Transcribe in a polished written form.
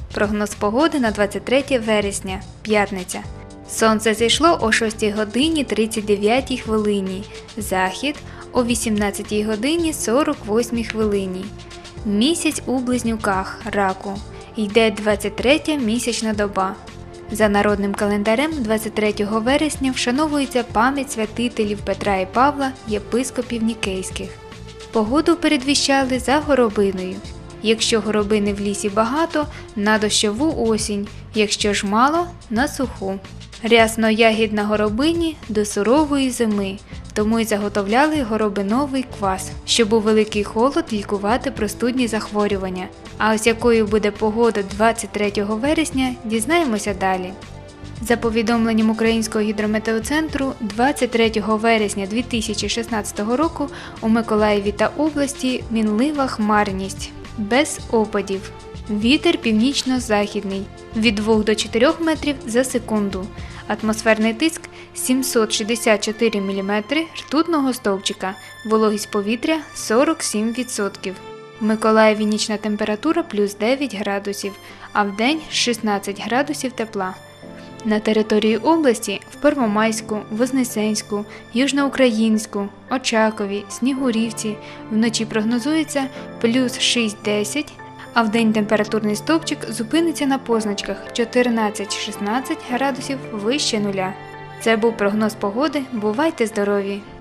Прогноз погоди на 23 вересня, п'ятниця. Сонце зійшло о 6 годині 39 хвилині, захід о 18 годині 48 хвилині. Місяць у близнюках, раку. Йде 23-я місячна доба. За народним календарем 23 вересня вшановується пам'ять святителів Петра і Павла, єпископів Нікейських. Погоду передвіщали за горобиною. Якщо горобини в лісі багато – на дощову осінь, якщо ж мало – на суху. Рясно-ягід на горобині до сурової зими, тому й заготовляли горобиновий квас, щоб у великий холод лікувати простудні захворювання. А ось якою буде погода 23 вересня, дізнаємося далі. За повідомленням Українського гідрометеоцентру, 23 вересня 2016 року у Миколаєві та області мінлива хмарність, без опадів. Вітер північно-західний від 2 до 4 метрів за секунду. Атмосферний тиск 764 мм ртутного стовпчика, вологість повітря 47%. В Миколаєві нічна температура плюс 9 градусів, а вдень 16 градусів тепла. На території області в Первомайську, Вознесенську, Южноукраїнську, Очакові, Снігурівці вночі прогнозується плюс 6-10, а вдень температурний стовпчик зупиниться на позначках 14-16 градусів вище нуля. Це був прогноз погоди. Бувайте здорові!